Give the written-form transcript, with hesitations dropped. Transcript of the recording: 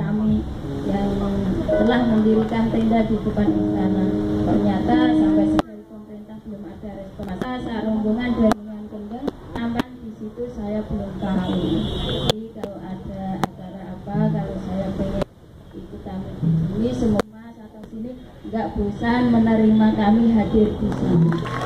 kami yang telah mendirikan tenda di depan istana. Ternyata sampai dari pemerintah belum ada respon. Masa rombongan dari Kendeng, sampai di situ saya belum tahu. Jadi kalau ada acara apa, kalau saya pengen ikut tamu di sini, semua mas atau sini nggak bosan menerima kami hadir di sini.